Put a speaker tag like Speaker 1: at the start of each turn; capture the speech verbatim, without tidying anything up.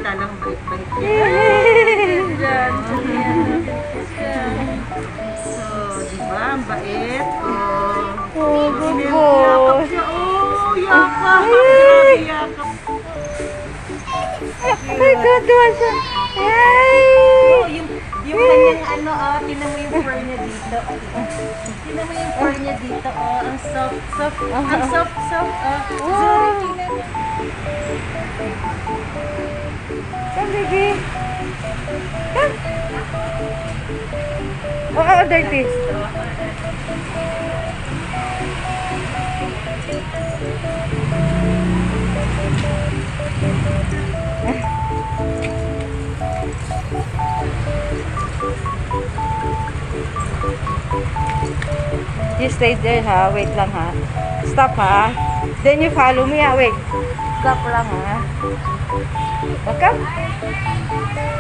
Speaker 1: samantalang bait-bait yan.
Speaker 2: Diyan.
Speaker 1: So, di ba? Ang bait. Oh,
Speaker 2: Oh, good
Speaker 1: yakap
Speaker 2: boy.
Speaker 1: siya. Oh, yakap. Grabe yakap.
Speaker 2: Ay, tuwa siya. Ay!
Speaker 1: Oh, yung, yung kanyang ano, oh, tinan mo yung fur niya dito. Tinan mo yung fur niya dito, oh. Ang soft, soft. Ang soft, soft, oh. Sorry, tinan mo.
Speaker 2: Come, baby. Come. Oh, oh, dirty. You stay there, ha? Wait lang, ha? Stop, ha? Then you follow me, ha? Wait. Stop lang, ha? Welcome.